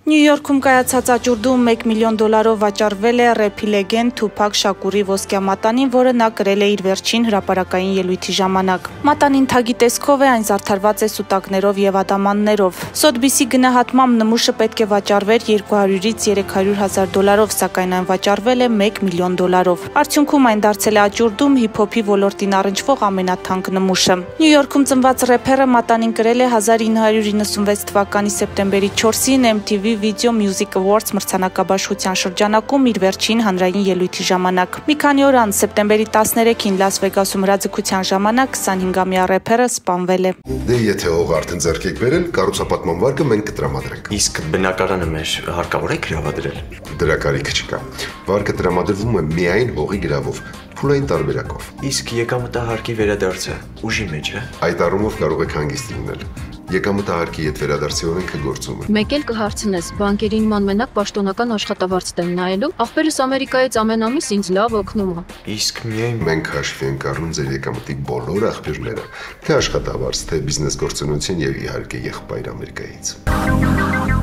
Նյու Յորքում կայացած աճուրդում $1 միլիոն վաճառվել է рэփի լեգենդ Թուփակ Շակուրի ոսկյա մատանին, որը նա կրել է իր վերջին հրապարակային ելույթի ժամանակ։ Մատանին թագի տեսքով է, այն զարդարված է սուտակներով եւ ադամաններով։ Սոթբիսի գնահատմամբ նմուշը պետք է վաճառվեր $200-ից $300,000, սակայն այն վաճառվել է $1 միլիոն։ Արդյունքում այն դարձել է աճուրդում հիփ-հոփի ոլորտին առնչվող ամենաթանկ նմուշը։ Նյու Յորքում ծնված рэփերը մատանին կրել է 1996 թվականի սեպտեմբերի 4-ին MTV Video Music Awards մրցանակաբաշխության շրջանակում իր վերջին հանրային ելույթի ժամանակ։ Մի քանի օր անց սեպտեմբերի 13-ին Լաս Վեգասում հրաձգության ժամանակ 25-ամյա рэփերը սպանվել է։ Դե եթե հող արդեն ձեռք եք բերել, կառուցապատման վարկը մենք կտրամադրենք։ Իսկ բնակարանը մեր հարկավոր է գրավադրել։ Դրա կարիքը չկա։ Վարկը տրամադրվում է միայն հողի գրավով, փուլային տարբերակով։ Իսկ եկամտահարկի վերադարձը ուժի մեջ է։ Այդ առումով կարող եք հանգիստ լինել։ Եկամտահարկի հետ վերադարձի օրենքը գործում է։ Մեկ էլ կհարցնես, բանկերի նման մենակ պաշտոնական աշխատավարձ տեմ նայելու, ախպերս Ամերիկայից ամեն ամիս ինձ լավ օգնում է։ Իսկ միայն մենք հաշվի ենք առնում ձեր եկամտի բոլոր աղբյուրները, թե աշխատավարձ, թե բիզնես գործունեություն եւ իհարկե եղբայր Ամերիկայից։